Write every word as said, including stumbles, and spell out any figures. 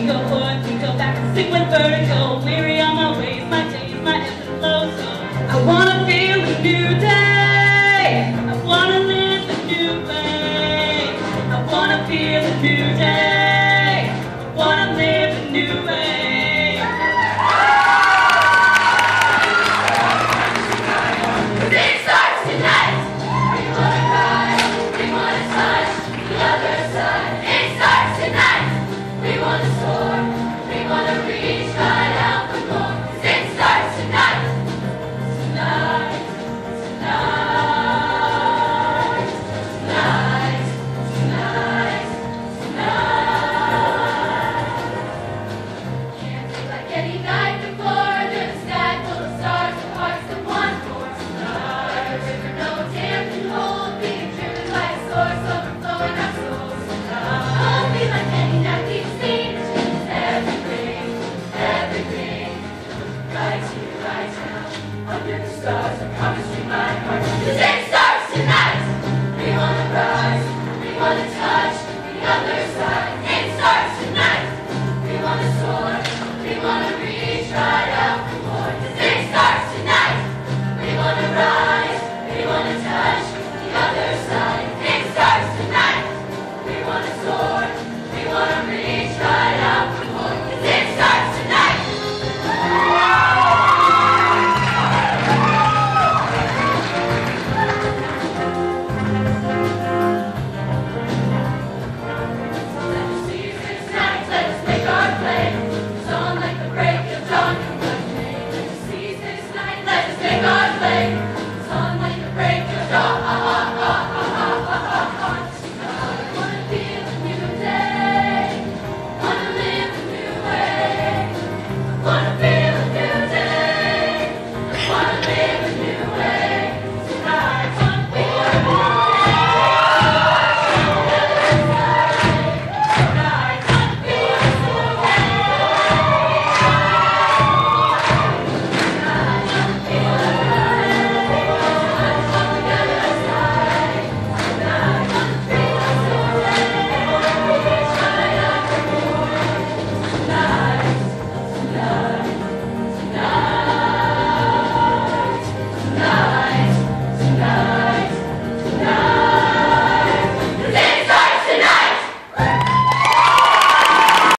We go forth, we go back, sick with vertigo, weary on my ways, my days, my ebbs and flows. So I wanna feel a new day. I wanna live a new way. I wanna feel a new day. I wanna live a new way.